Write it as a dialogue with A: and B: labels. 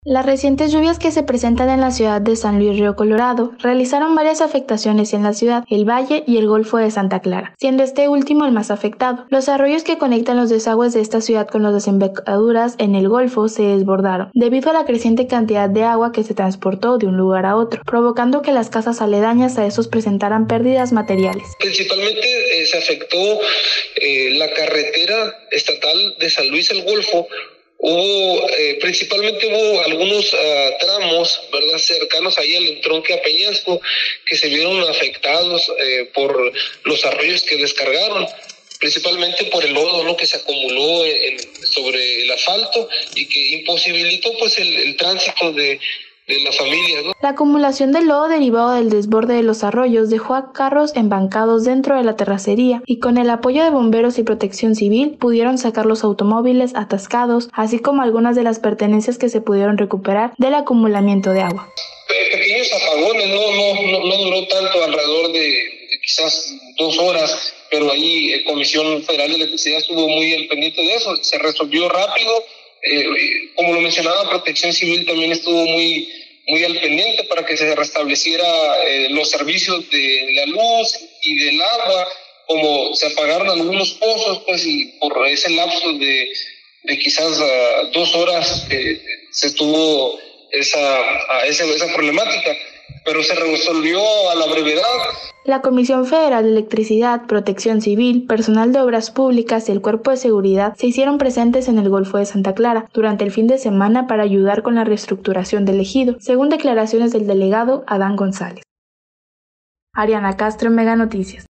A: Las recientes lluvias que se presentan en la ciudad de San Luis Río Colorado realizaron varias afectaciones en la ciudad, el valle y el Golfo de Santa Clara, siendo este último el más afectado. Los arroyos que conectan los desagües de esta ciudad con las desembocaduras en el Golfo se desbordaron, debido a la creciente cantidad de agua que se transportó de un lugar a otro, provocando que las casas aledañas a estos presentaran pérdidas materiales.
B: Principalmente se afectó la carretera estatal de San Luis el Golfo. Principalmente hubo algunos tramos, ¿verdad?, cercanos ahí al entronque a Peñasco, que se vieron afectados por los arroyos que descargaron, principalmente por el lodo, ¿no?, que se acumuló sobre el asfalto y que imposibilitó pues el tránsito de las familias, ¿no?
A: La acumulación de lodo derivado del desborde de los arroyos dejó a carros embancados dentro de la terracería y con el apoyo de bomberos y protección civil pudieron sacar los automóviles atascados, así como algunas de las pertenencias que se pudieron recuperar del acumulamiento de agua.
B: Pequeños apagones, no duró tanto, alrededor de quizás 2 horas, pero ahí Comisión Federal de Electricidad estuvo muy al pendiente de eso, se resolvió rápido. Como lo mencionaba, Protección Civil también estuvo muy al pendiente para que se restableciera los servicios de la luz y del agua. Como se apagaron algunos pozos, pues, y por ese lapso de quizás 2 horas se tuvo esa problemática, pero se resolvió a la brevedad.
A: La Comisión Federal de Electricidad, Protección Civil, personal de Obras Públicas y el Cuerpo de Seguridad se hicieron presentes en el Golfo de Santa Clara durante el fin de semana para ayudar con la reestructuración del ejido, según declaraciones del delegado Adán González. Ariana Castro, Mega Noticias.